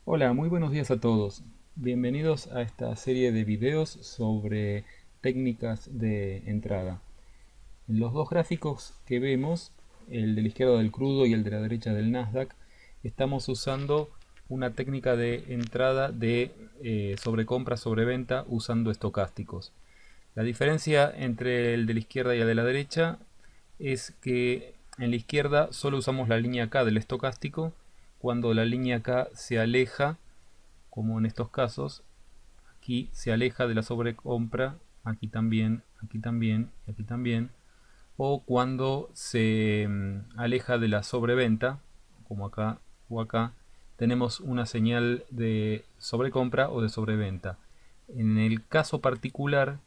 Hola, muy buenos días a todos. Bienvenidos a esta serie de videos sobre técnicas de entrada. En los dos gráficos que vemos, el de la izquierda del crudo y el de la derecha del Nasdaq, estamos usando una técnica de entrada de sobrecompra, sobreventa usando estocásticos. La diferencia entre el de la izquierda y el de la derecha es que en la izquierda solo usamos la línea K del estocástico cuando la línea K se aleja, como en estos casos. Aquí se aleja de la sobrecompra, aquí también, aquí también y aquí también. O cuando se aleja de la sobreventa, como acá o acá, tenemos una señal de sobrecompra o de sobreventa. En el caso particular,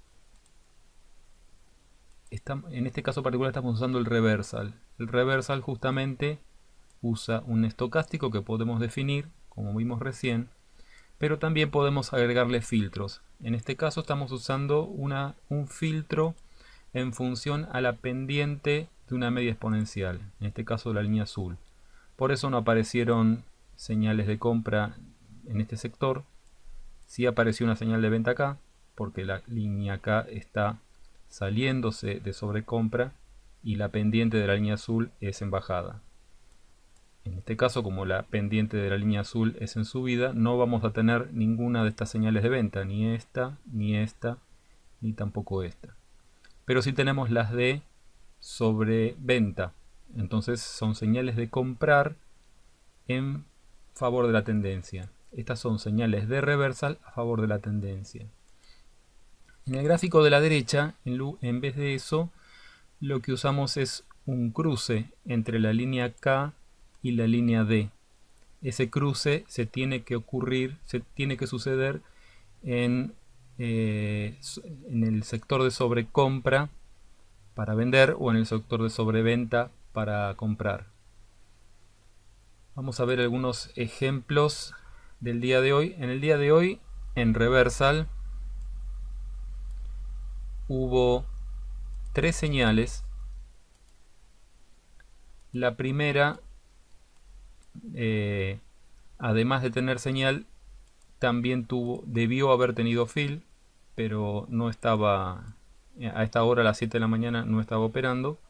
en este caso particular estamos usando el reversal. El reversal justamente usa un estocástico que podemos definir, como vimos recién, pero también podemos agregarle filtros. En este caso estamos usando un filtro en función a la pendiente de una media exponencial, en este caso la línea azul. Por eso no aparecieron señales de compra en este sector. Sí apareció una señal de venta acá, porque la línea acá está saliéndose de sobrecompra y la pendiente de la línea azul es en bajada. En este caso, como la pendiente de la línea azul es en subida, no vamos a tener ninguna de estas señales de venta, ni esta, ni esta, ni tampoco esta. Pero sí tenemos las de sobreventa. Entonces son señales de comprar en favor de la tendencia. Estas son señales de reversal a favor de la tendencia. En el gráfico de la derecha, en vez de eso, lo que usamos es un cruce entre la línea K y la línea D. Ese cruce se tiene que suceder en el sector de sobrecompra para vender o en el sector de sobreventa para comprar. Vamos a ver algunos ejemplos del día de hoy. En el día de hoy, en reversal, hubo tres señales. La primera, además de tener señal, también debió haber tenido fill, pero no estaba, a esta hora, a las 7 de la mañana, no estaba operando.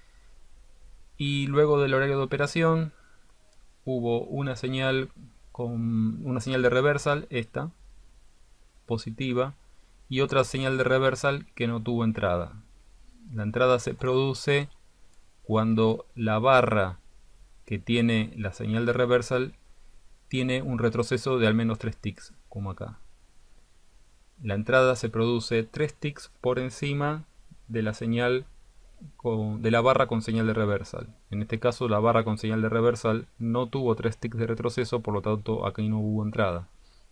Y luego del horario de operación hubo una señal de reversal, esta positiva, y otra señal de reversal que no tuvo entrada. La entrada se produce cuando la barra que tiene la señal de reversal tiene un retroceso de al menos 3 ticks, como acá. La entrada se produce 3 ticks por encima de la señal de la barra con señal de reversal. En este caso la barra con señal de reversal no tuvo 3 ticks de retroceso, por lo tanto aquí no hubo entrada.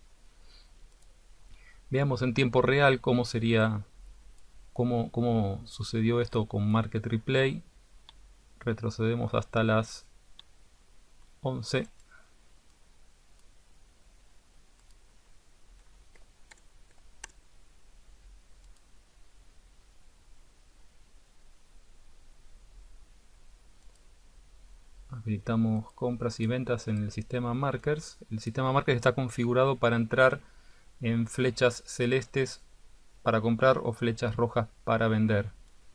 Veamos en tiempo real cómo sucedió esto con Market Replay. Retrocedemos hasta las 11. Habilitamos compras y ventas en el sistema Markers. El sistema Markers está configurado para entrar en flechas celestes para comprar o flechas rojas para vender.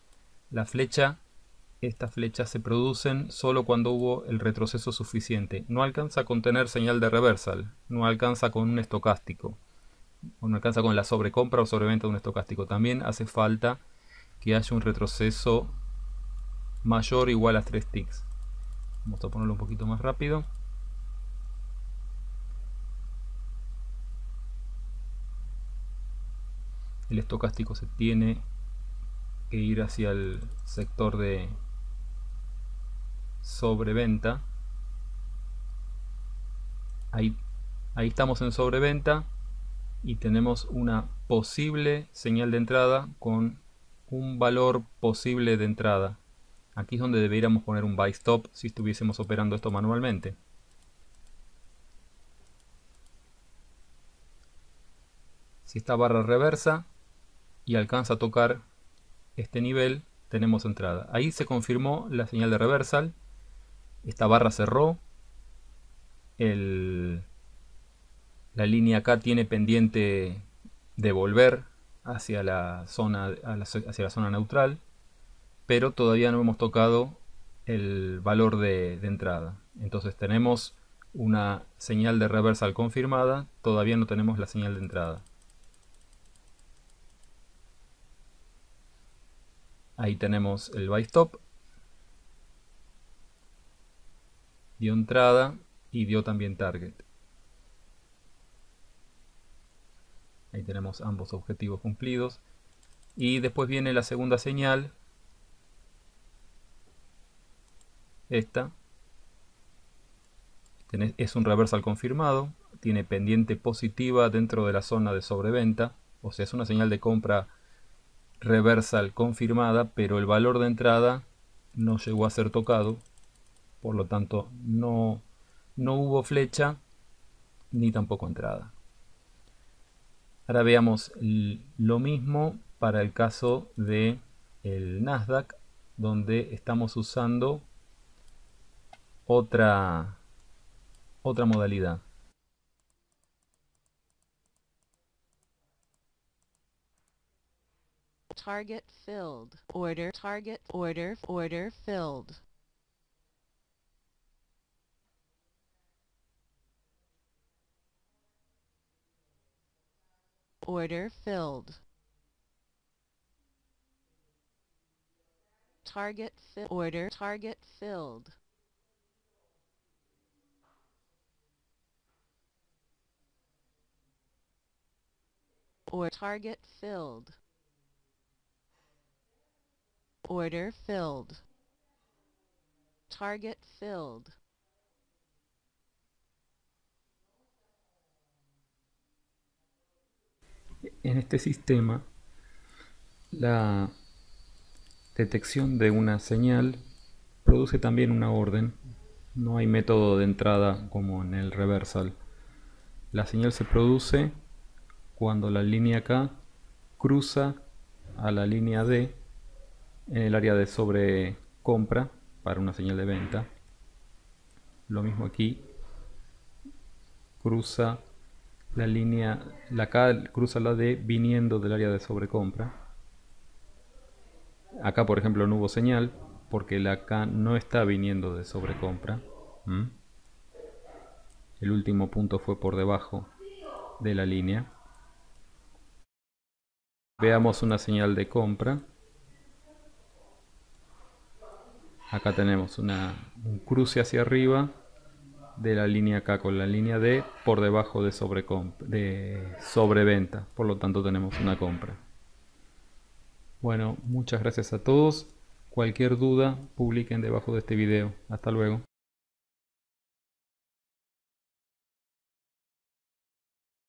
Estas flechas se producen solo cuando hubo el retroceso suficiente. No alcanza a contener señal de reversal, no alcanza con un estocástico, o no alcanza con la sobrecompra o sobreventa de un estocástico. También hace falta que haya un retroceso mayor o igual a 3 ticks. Vamos a ponerlo un poquito más rápido. El estocástico se tiene que ir hacia el sector de sobreventa. Ahí estamos en sobreventa y tenemos una posible señal de entrada con un valor posible de entrada. Aquí es donde deberíamos poner un buy stop si estuviésemos operando esto manualmente. Si esta barra reversa y alcanza a tocar este nivel, tenemos entrada. Ahí se confirmó la señal de reversal. Esta barra cerró. La línea acá tiene pendiente de volver hacia la zona, hacia la zona neutral, pero todavía no hemos tocado el valor de entrada. Entonces tenemos una señal de reversal confirmada, todavía no tenemos la señal de entrada. Ahí tenemos el buy stop, dio entrada y dio también target. Ahí tenemos ambos objetivos cumplidos. Y después viene la segunda señal, esta. Es un reversal confirmado, tiene pendiente positiva dentro de la zona de sobreventa, o sea, es una señal de compra reversal confirmada, pero el valor de entrada no llegó a ser tocado, por lo tanto no hubo flecha ni tampoco entrada. Ahora veamos lo mismo para el caso de el Nasdaq, donde estamos usando otra modalidad. Target filled. Order target order filled. Order filled. Order target filled. Or target filled. Order filled. Target filled. En este sistema, la detección de una señal produce también una orden. No hay método de entrada como en el reversal. La señal se produce cuando la línea K cruza a la línea D en el área de sobrecompra para una señal de venta. Lo mismo aquí, cruza la línea, la K cruza la D viniendo del área de sobrecompra. Acá por ejemplo no hubo señal porque la K no está viniendo de sobrecompra. El último punto fue por debajo de la línea. Veamos una señal de compra. Acá tenemos un cruce hacia arriba de la línea K con la línea D por debajo de sobreventa. Por lo tanto tenemos una compra. Bueno, muchas gracias a todos. Cualquier duda, publiquen debajo de este video. Hasta luego.